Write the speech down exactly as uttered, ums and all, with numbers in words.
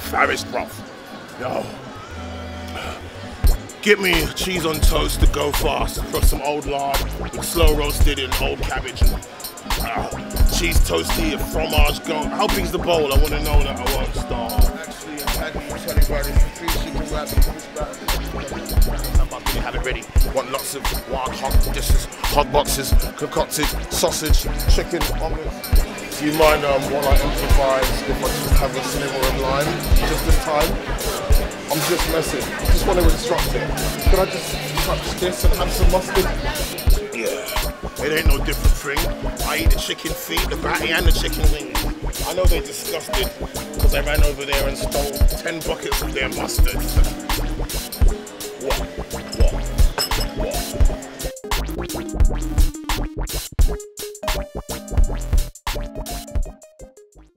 Farris, bruv. Yo. Get me cheese on toast to go fast. Got some old lard with slow roasted and old cabbage. And, uh, cheese toasty and fromage go. How big's the bowl? I want to know that I won't starve. Actually, I can tell you about this. Three chicken wraps. I'm about to have it ready. Want lots of wild hot dishes, hot boxes, concocted sausage, chicken, omelette. Do you mind um, while I improvise if I just have a sliver of lime just this time? I'm just messing. I just want to instruct it. Could I just touch this and have some mustard? Yeah, it ain't no different thing. I eat the chicken feet, the batty and the chicken wings. I know they're disgusted because I ran over there and stole ten buckets of their mustard. What? What? What?